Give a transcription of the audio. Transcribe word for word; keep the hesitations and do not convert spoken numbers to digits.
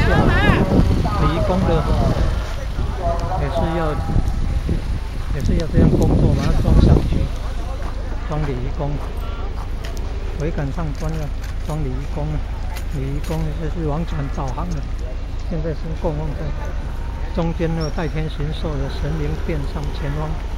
下理工的，也是要也是要这样工作，把它装上去，装理工。桅杆上装了装理工了，理工就是往转导航了。现在是供奉在中间那个代天行寿的神灵殿上前方。